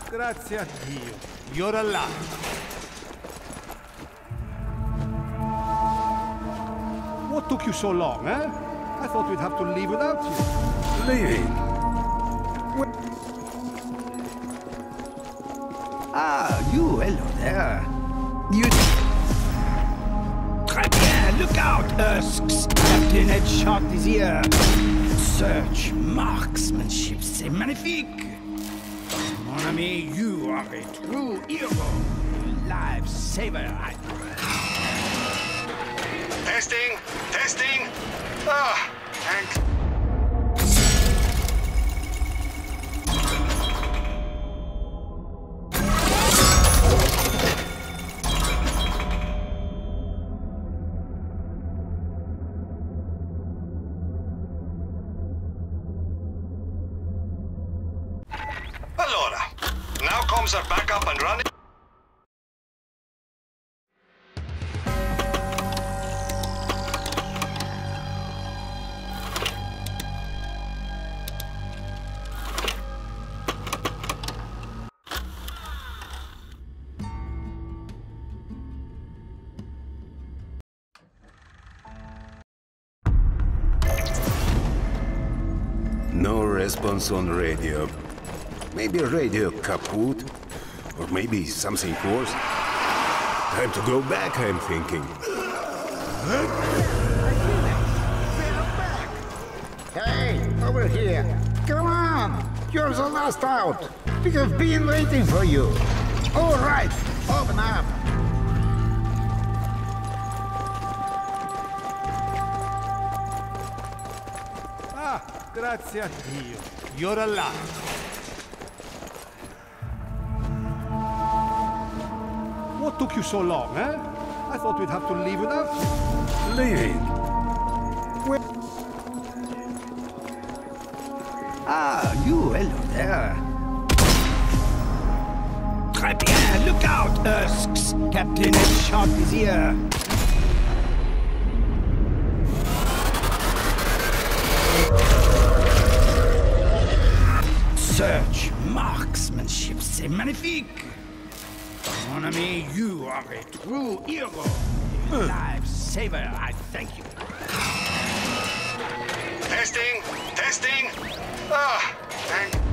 grazie a Dio. You're alive. What took you so long, eh? I thought we'd have to leave without you. Leaving? Ah, you, hello there. You... Très bien, look out, Husks! Captain Headshot is here. Search, marksmanship, c'est magnifique. Mon ami, you are a true hero. Lifesaver, Testing! Testing! Ah, thank... Allora, now comms are back up and running. No response on radio. Maybe radio kaput? Or maybe something worse? Time to go back, I'm thinking. Hey, over here! Come on! You're the last out! We have been waiting for you! All right, open up! Ah, grazie a Dio. You're alive. What took you so long, eh? I thought we'd have to leave without you. leaving? Ah, you, hello there. Très bien, look out, Husks! Captain Headshot is here. Search, marksmanship, c'est magnifique. Mon ami, you are a true hero. Lifesaver, I thank you. Testing! Testing! Ah, thank...